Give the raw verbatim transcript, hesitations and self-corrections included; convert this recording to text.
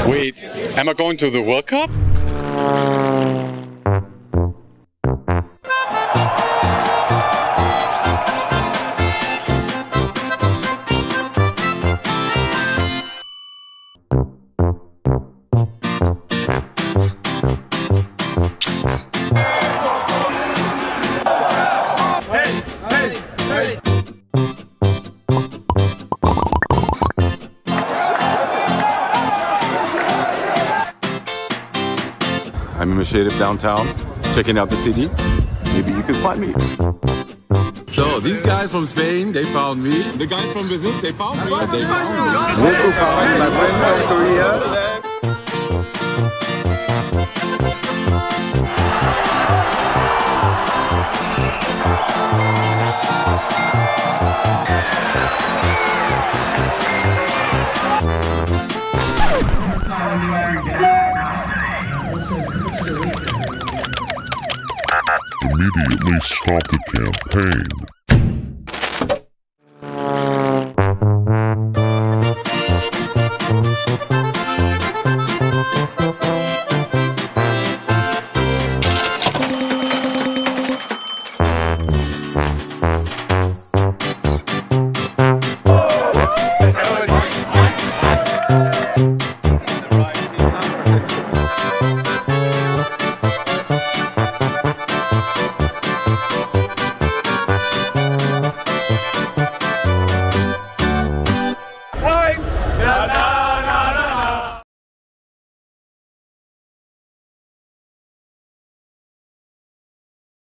Wait, am I going to the World Cup? I'm in the shade of downtown, checking out the city. Maybe you can find me. So these guys from Spain, they found me. The guys from Brazil, they found me. They found me. Local found my friend from Korea. Immediately stop the campaign. HEINZ!